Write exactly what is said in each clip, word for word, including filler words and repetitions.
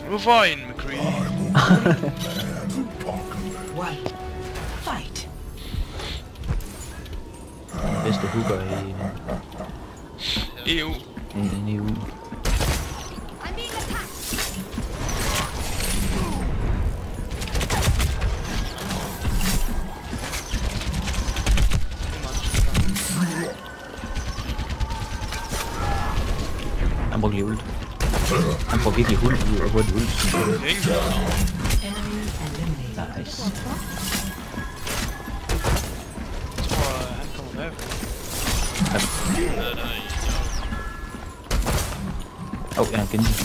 Nu får jeg en med Creed. Fight. Bedste hooker i E U. i E U. Han bruger lige ult. Han får virkelig hul ud og hurtigt ult. Nice. Jeg tror, han kommer bagfra. Åh, oh, ja, han gennem.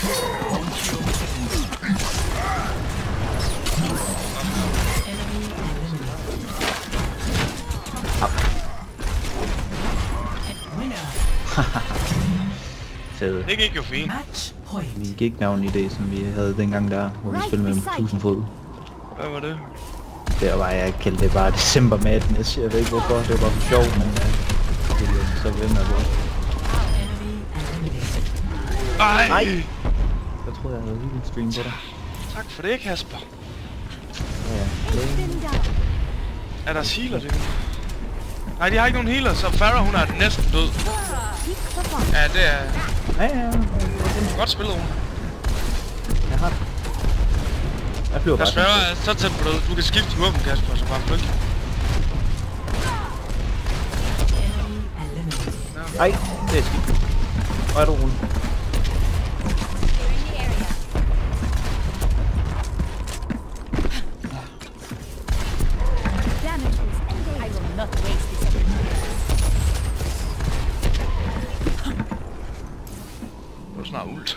Fed. Det gik jo fint. Vi gik navn i det, som vi havde dengang der, hvor vi spillede med tusind fod. Hvad var det? Det var, jeg kaldte det bare December Madness. Jeg ved ikke hvorfor, det var for sjovt, men uh, det er så ved med at gå. Ej! Nej! Jeg troede, jeg havde en stream på dig. Tak for det, Kasper. Ja, ja. Er der healer, det? Nej, de har ikke nogen healer, så Farah, hun er næsten død. Ja, det er... Ja, ja, ja. Godt spillet, hun. Jeg har det. Jeg flyver bare. Farah er så tæt på død. Du kan skifte våben, Kasper, så bare flygt. Ej, det er skidt. Hvor er du rulle? Nu er snart ult.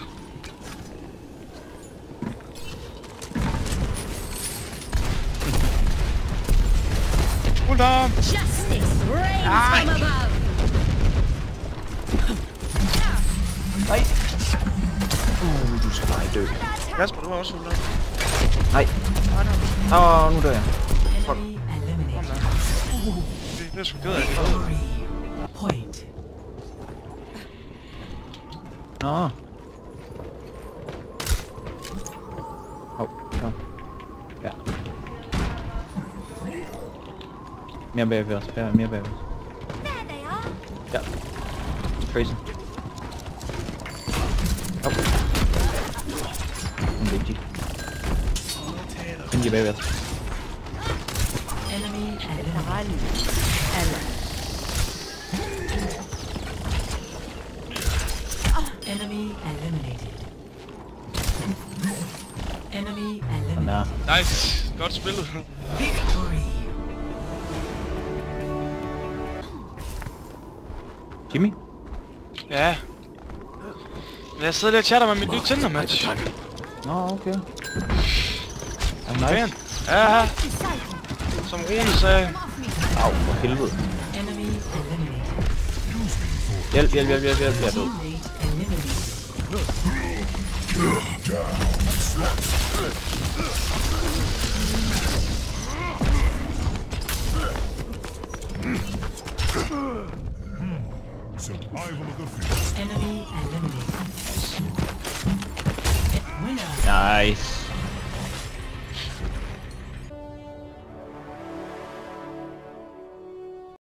Ult om! Ej! Nej! Uh, du skal bare dø. Kasper, du har også ult om. Nej. Åh, oh, nu dør jeg. Fuck. Det er sgu ked af det. Nå. Hov, så. Ja. Mere bagved os. Ja, mere bagved os. Ja. Crazy. Hov. En vigtig. Find bagved os. Enemy eliminated. Enemy eliminated. Nice. Godt spillet. Victory. Jimmy? Ja. Jeg sidder lige og chatter med mit nye Tinder-match. Nå, okay. Er hun Fan. nice? Ja. Som Rune sagde. Au, for helvede. Enemy eliminated. Hjælp, hjælp, hjælp, hjælp, hjælp, jeg er død. Survival of the fittest. Enemy eliminated. Winner. Nice.